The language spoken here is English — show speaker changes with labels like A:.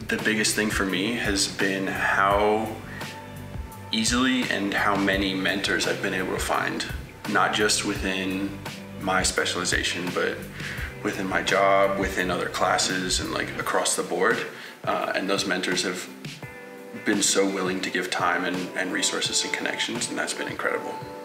A: The biggest thing for me has been how easily and how many mentors I've been able to find, not just within my specialization, but within my job, within other classes, and like across the board. And those mentors have been so willing to give time and resources and connections, and that's been incredible.